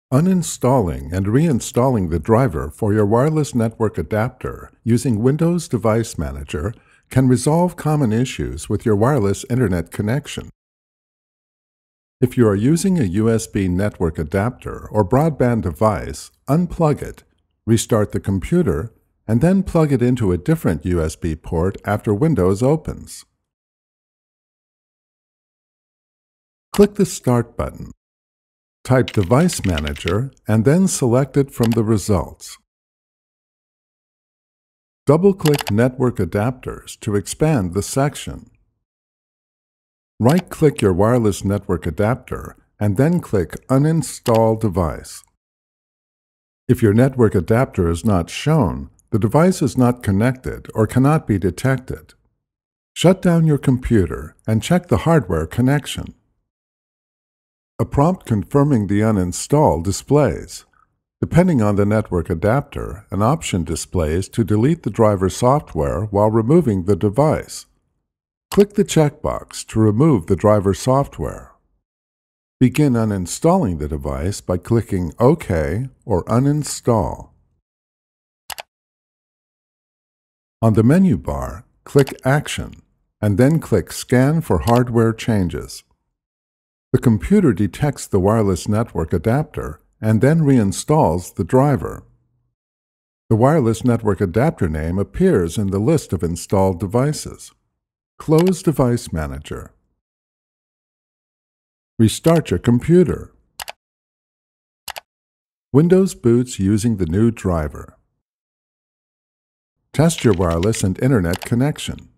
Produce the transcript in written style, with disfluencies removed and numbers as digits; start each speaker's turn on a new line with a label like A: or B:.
A: Uninstalling and reinstalling the driver for your wireless network adapter using Windows Device Manager can resolve common issues with your wireless internet connection. If you are using a USB network adapter or broadband device, unplug it, restart the computer, and then plug it into a different USB port after Windows opens. Click the Start button. Type Device Manager and then select it from the results. Double-click Network Adapters to expand the section. Right-click your wireless network adapter and then click Uninstall Device. If your network adapter is not shown, the device is not connected or cannot be detected. Shut down your computer and check the hardware connection. A prompt confirming the uninstall displays. Depending on the network adapter, an option displays to delete the driver software while removing the device. Click the checkbox to remove the driver software. Begin uninstalling the device by clicking OK or Uninstall. On the menu bar, click Action, and then click Scan for hardware changes. The computer detects the wireless network adapter and then reinstalls the driver. The wireless network adapter name appears in the list of installed devices. Close Device Manager. Restart your computer. Windows boots using the new driver. Test your wireless and internet connection.